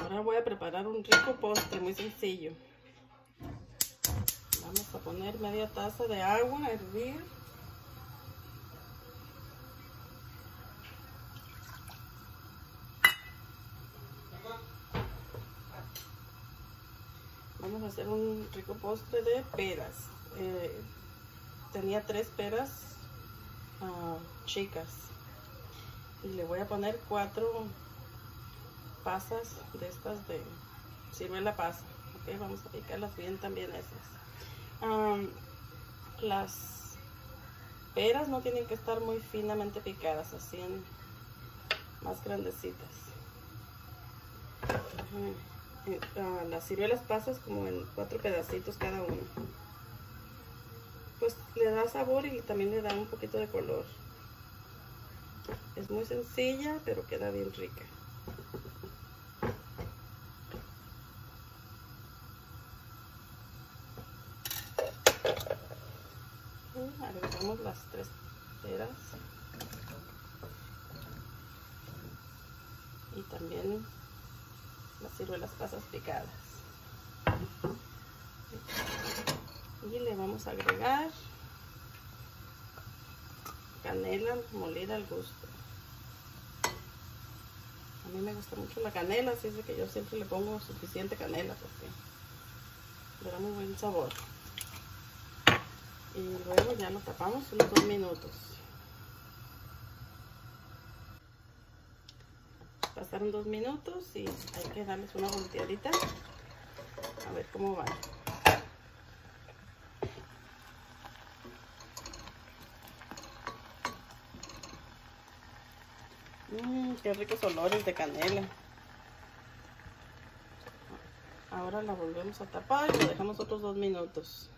Ahora voy a preparar un rico postre muy sencillo. Vamos a poner media taza de agua a hervir. Vamos a hacer un rico postre de peras. Tenía 3 peras chicas y le voy a poner 4 pasas de estas de ciruela pasa. Okay, vamos a picarlas bien también esas. Las peras no tienen que estar muy finamente picadas, así en más grandecitas. Las ciruelas pasas como en 4 pedacitos cada uno. Pues le da sabor y también le da un poquito de color. Es muy sencilla, pero queda bien rica. Agregamos las 3 peras y también las ciruelas pasas picadas. Y le vamos a agregar canela molida al gusto. A mí me gusta mucho la canela, así es de que yo siempre le pongo suficiente canela porque le da muy buen sabor. Y luego ya lo tapamos unos 2 minutos. Pasaron 2 minutos y hay que darles una volteadita a ver cómo van. Qué ricos olores de canela. Ahora la volvemos a tapar y lo dejamos otros 2 minutos.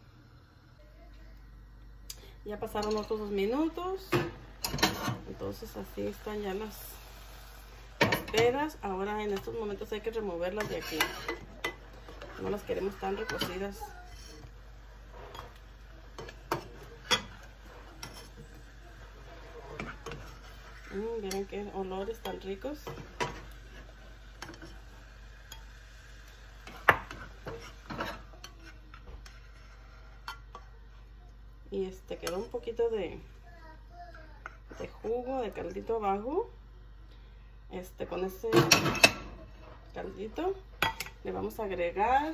Ya pasaron otros 2 minutos. Entonces así están ya las peras. Ahora en estos momentos hay que removerlas de aquí. No las queremos tan recocidas. Miren qué olores tan ricos. Y quedó un poquito de jugo, de caldito abajo. Con ese caldito le vamos a agregar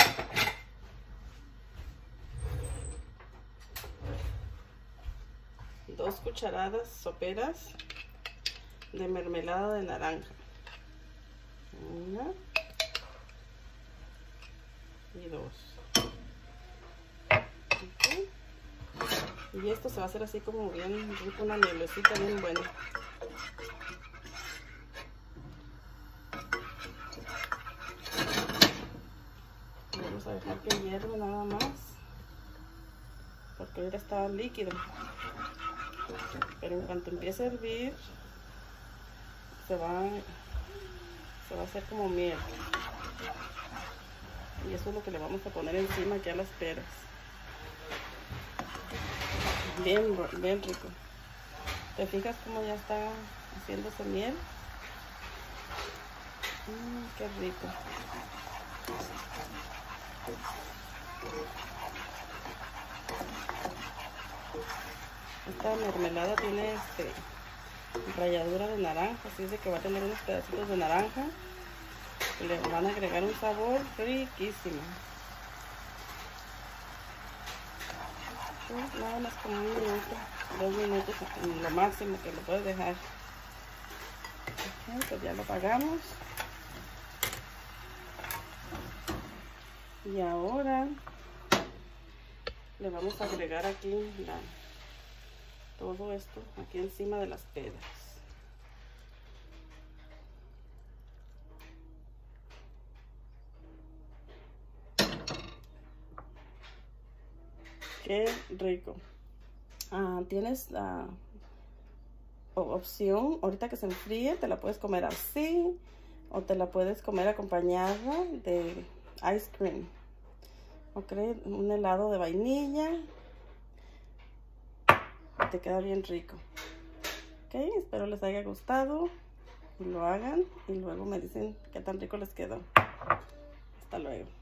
dos cucharadas soperas de mermelada de naranja. 1 y 2. Okay. Y esto se va a hacer así como bien rico, una mielecita bien buena. Vamos a dejar que hierva nada más, porque ahorita está líquido. Pero en cuanto empiece a hervir, se va a hacer como miel. Y eso es lo que le vamos a poner encima aquí a las peras. Bien rico. ¿Te fijas cómo ya está haciéndose miel? Qué rico. Esta mermelada tiene ralladura de naranja, así es de que va a tener unos pedacitos de naranja que le van a agregar un sabor riquísimo. Nada más como 1 minuto, 2 minutos, lo máximo que lo puedes dejar. Okay, pues ya lo apagamos. Y ahora le vamos a agregar aquí todo esto aquí encima de las peras. Qué rico. Tienes la opción, ahorita que se enfríe, te la puedes comer así o te la puedes comer acompañada de ice cream. Ok, un helado de vainilla. Te queda bien rico. Ok, espero les haya gustado. y lo hagan y luego me dicen qué tan rico les quedó. Hasta luego.